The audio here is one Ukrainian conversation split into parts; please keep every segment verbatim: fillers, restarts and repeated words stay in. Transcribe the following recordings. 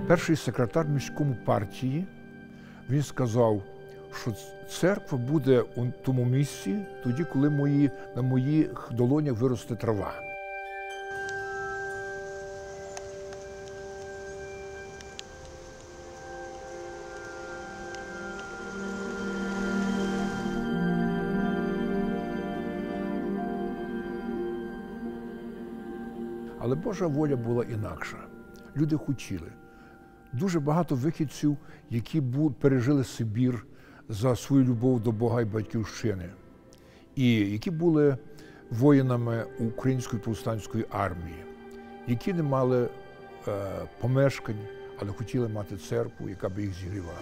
перший секретар міському партії, він сказав, що церква буде у тому місці тоді, коли мої, на моїх долонях виросте трава. Але Божа воля була інакша. Люди хотіли. Дуже багато вихідців, які пережили Сибір за свою любов до Бога і Батьківщини, і які були воїнами Української повстанської армії, які не мали е, помешкань, але хотіли мати церкву, яка би їх зігрівала.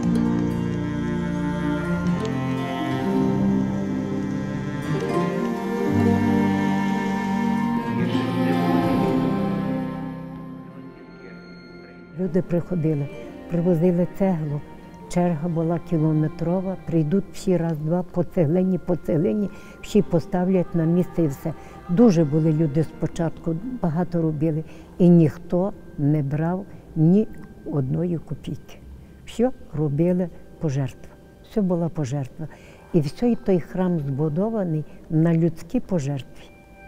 Люди приходили, привозили цеглу, черга була кілометрова, прийдуть всі раз-два по цеглині, по цеглині, всі поставлять на місце і все. Дуже були люди спочатку, багато робили, і ніхто не брав ні одної копійки. Все робили пожертва, все була пожертва. І все той храм збудований на людські пожертви.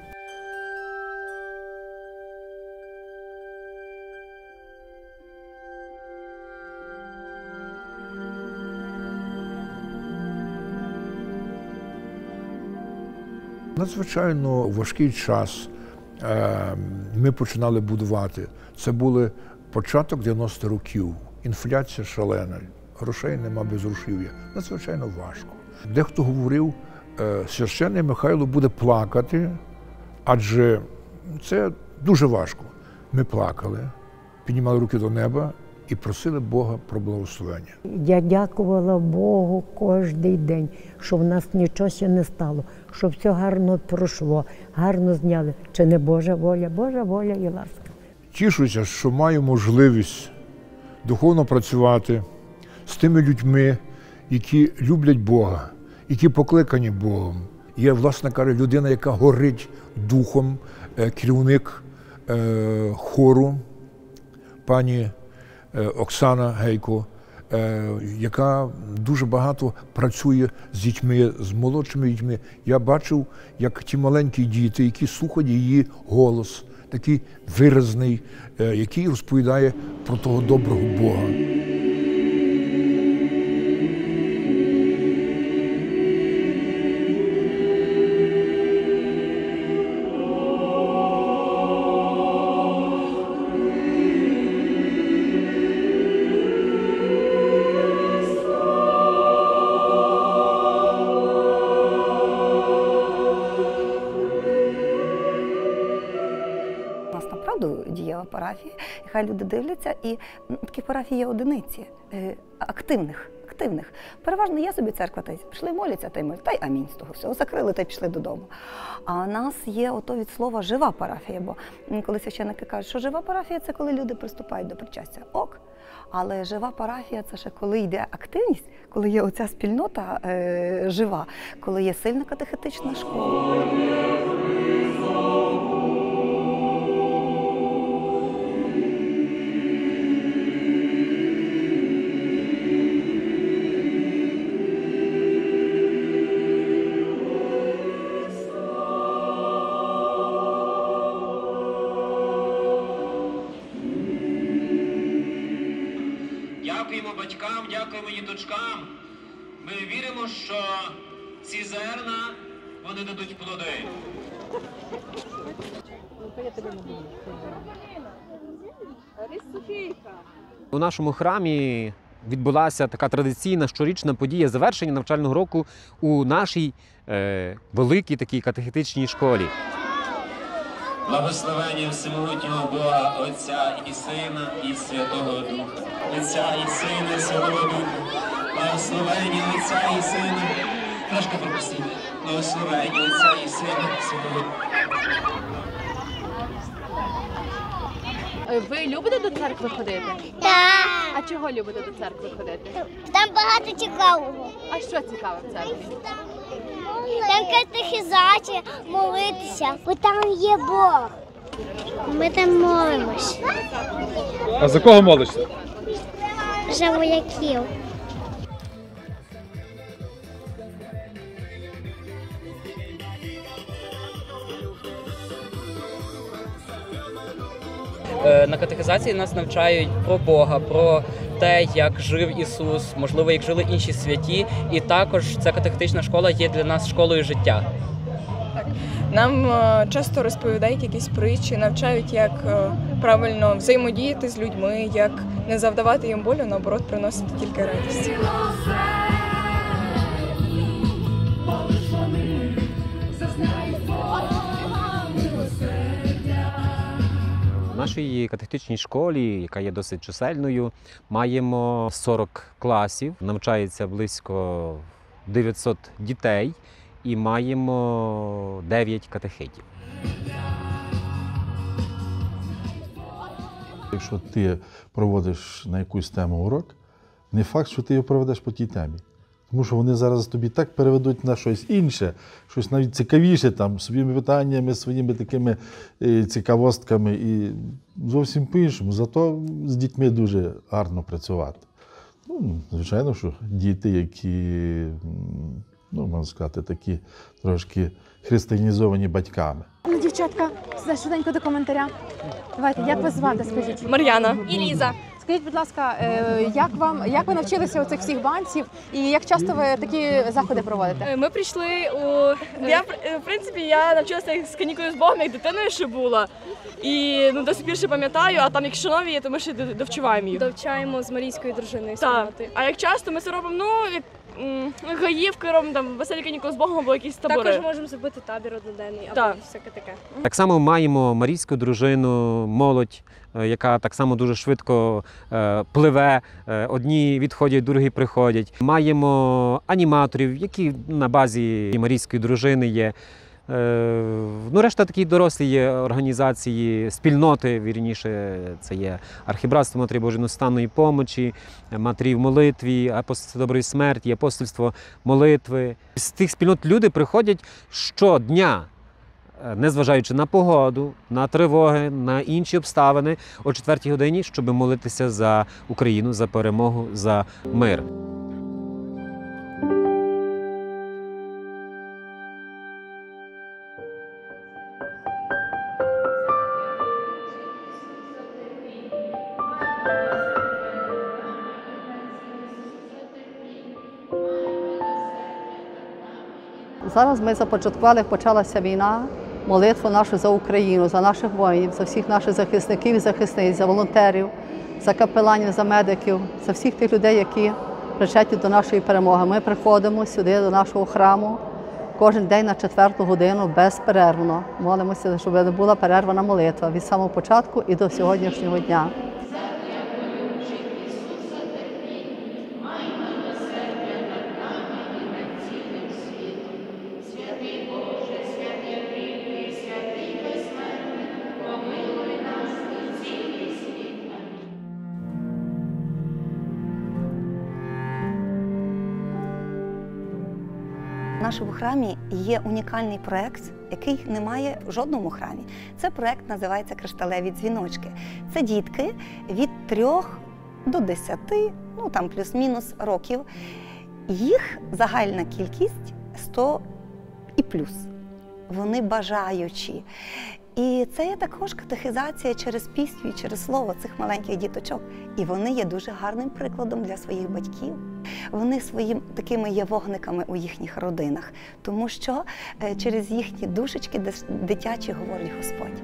Надзвичайно важкий час ми починали будувати. Це були початок дев'яностих років. Інфляція шалена, грошей нема, безгрошів'я. Надзвичайно важко. Дехто говорив, священник Михайло буде плакати, адже це дуже важко. Ми плакали, піднімали руки до неба і просили Бога про благословення. Я дякувала Богу кожен день, що в нас нічого ще не стало, що все гарно пройшло, гарно зняли. Чи не Божа воля? Божа воля і ласка. Тішуся, що маю можливість духовно працювати з тими людьми, які люблять Бога, які покликані Богом. Я, власне кажучи, людина, яка горить духом, керівник хору, пані Оксана Гейко, яка дуже багато працює з дітьми, з молодшими дітьми. Я бачив, як ті маленькі діти, які слухають її голос, такий виразний, який розповідає про того доброго Бога. Дієва парафія, і хай люди дивляться, і такі парафії є одиниці, активних, активних. Переважно є собі церква, та й пішли моляться, та й молять, та й амінь з того всього, закрили та й пішли додому. А у нас є ото від слова жива парафія, бо коли священники кажуть, що жива парафія – це коли люди приступають до причастя. Ок, але жива парафія – це ще коли йде активність, коли є оця спільнота е, жива, коли є сильна катехетична школа. Дякуємо батькам, дякуємо діточкам. Ми віримо, що ці зерна, вони дадуть плоди. У нашому храмі відбулася така традиційна щорічна подія завершення навчального року у нашій е, великій такій катехетичній школі. Благословення всемогутнього Бога, Отця і Сина, і Святого Духа. Отця і Сина, і Святого Духа. Благословення Отця і Сина. Трошки пропустіть. Благословення Отця і Сина, і Святого Духа. Ви любите до церкви ходити? Так. А чого любите до церкви ходити? Там багато цікавого. А що цікаве в церкві? Там катехизація, молитися, бо там є Бог. Ми там молимось А за кого молишся? за вояків. На катехизації нас навчають про Бога, про те, як жив Ісус, можливо, як жили інші святі. І також ця катехетична школа є для нас школою життя. Так. Нам е, часто розповідають якісь притчі, навчають, як е, правильно взаємодіяти з людьми, як не завдавати їм болю, наоборот, приносити тільки радість. В нашій катехетичній школі, яка є досить чисельною, маємо сорок класів, навчається близько дев'ятсот дітей і маємо дев'ять катехетів. Якщо ти проводиш на якусь тему урок, не факт, що ти його проведеш по тій темі. Тому що вони зараз тобі так переведуть на щось інше, щось навіть цікавіше, там, своїми питаннями, своїми такими е, цікавостками і зовсім по-іншому. Зато з дітьми дуже гарно працювати. Ну, звичайно, що діти, які, ну, можна сказати, такі трошки християнізовані батьками. Ну, дівчатка, сюди швиденько до коментаря. Давайте, як вас звати, скажіть? Мар'яна. І Ліза. Скажіть, будь ласка, як вам, як ви навчилися оцих всіх банців і як часто ви такі заходи проводите? Ми прийшли у... Я, в принципі, я навчилася з канікулою з Богом, як дитиною ще була. І ну, до сих пір ще пам'ятаю, а там як нові є, то ми ще довчуваємо їх. Довчаємо з Марійською дружиною співати. А як часто ми це робимо, ну, як гаївки робимо, там, веселі канікули з Богом або якісь табори. Також можемо зробити табір одноденний або так. всяке таке. Так само маємо марійську дружину, молодь, яка так само дуже швидко е, пливе, е, одні відходять, другі приходять. Маємо аніматорів, які на базі марійської дружини є. Е, ну, решта такі дорослі є організації, спільноти, вірніше, це є Архібратство Матері Божої Неустанної помочі, Матері в молитві, Апостольство Доброї смерті, Апостольство молитви. З тих спільнот люди приходять щодня, незважаючи на погоду, на тривоги, на інші обставини, о четвертій годині, щоб молитися за Україну, за перемогу, за мир. Зараз ми започаткували, як почалася війна, молитву нашу за Україну, за наших воїнів, за всіх наших захисників і захисниць, за волонтерів, за капеланів, за медиків, за всіх тих людей, які причетні до нашої перемоги. Ми приходимо сюди, до нашого храму, кожен день на четверту годину безперервно. Молимося, щоб не була перервана молитва від самого початку і до сьогоднішнього дня. В нашому храмі є унікальний проєкт, який немає в жодному храмі. Це проєкт називається «Кришталеві дзвіночки». Це дітки від трьох до десяти, ну там плюс-мінус років. Їх загальна кількість сто і плюс. Вони бажаючі. І це є також катехизація через пісню і через слово цих маленьких діточок. І вони є дуже гарним прикладом для своїх батьків. Вони своїм такими є вогниками у їхніх родинах, тому що через їхні душечки дитячі говорить Господь.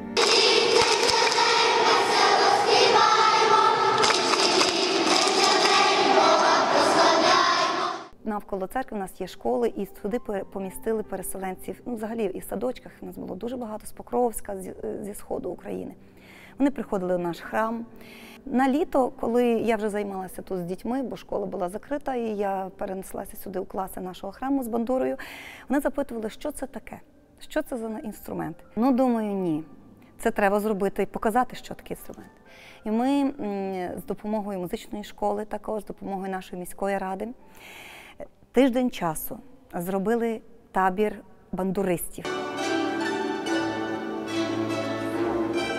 Навколо церкви у нас є школи, і сюди помістили переселенців, ну, взагалі і в садочках у нас було дуже багато, з Покровська, зі сходу України. Вони приходили в наш храм. На літо, коли я вже займалася тут з дітьми, бо школа була закрита, і я перенеслася сюди у класи нашого храму з бандурою, вони запитували, що це таке, що це за інструмент. Ну, думаю, ні. Це треба зробити і показати, що таке інструмент. І ми з допомогою музичної школи, також з допомогою нашої міської ради, тиждень часу зробили табір бандуристів.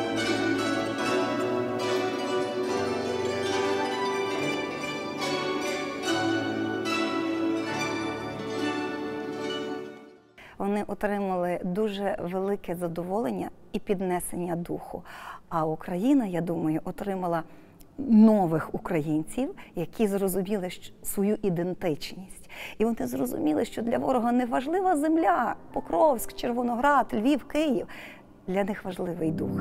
вони отримали дуже велике задоволення і піднесення духу. А Україна, я думаю, отримала нових українців, які зрозуміли свою ідентичність. І вони зрозуміли, що для ворога не важлива земля, Покровськ, Червоноград, Львів, Київ. Для них важливий дух.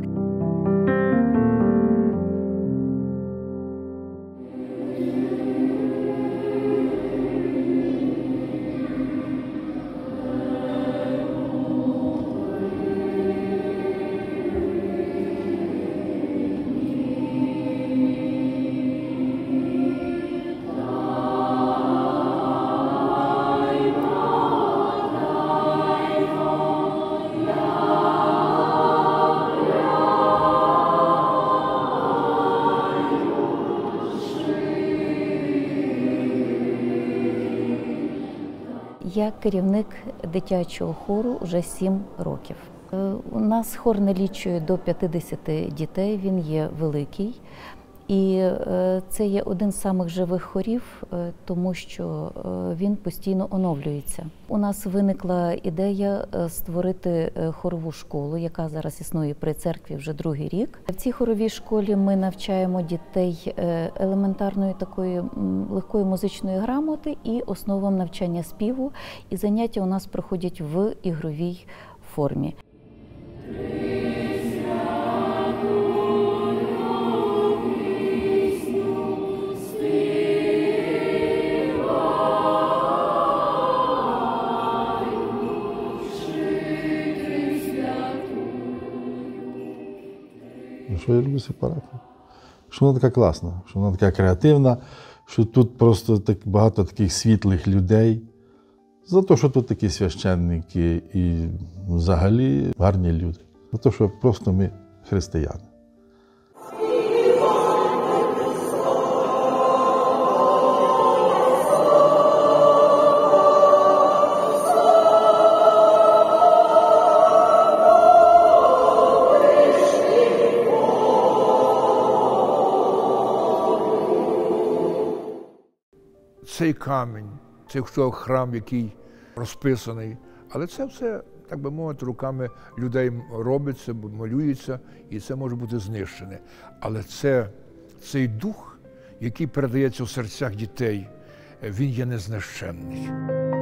Я керівник дитячого хору вже сім років. У нас хор налічує до п'ятдесят дітей, він є великий. І це є один з самих живих хорів, тому що він постійно оновлюється. У нас виникла ідея створити хорову школу, яка зараз існує при церкві вже другий рік. В цій хоровій школі ми навчаємо дітей елементарної такої легкої музичної грамоти і основам навчання співу. І заняття у нас проходять в ігровій формі. Що я люблю цю парафію? Що вона така класна, що вона така креативна, що тут просто так багато таких світлих людей. За те, що тут такі священники і взагалі гарні люди. За те, що просто ми християни. Цей камінь, цей храм, який розписаний, але це все, так би мовити, руками людей робиться, малюється, і це може бути знищене. Але це, цей дух, який передається в серцях дітей, він є незнищенний.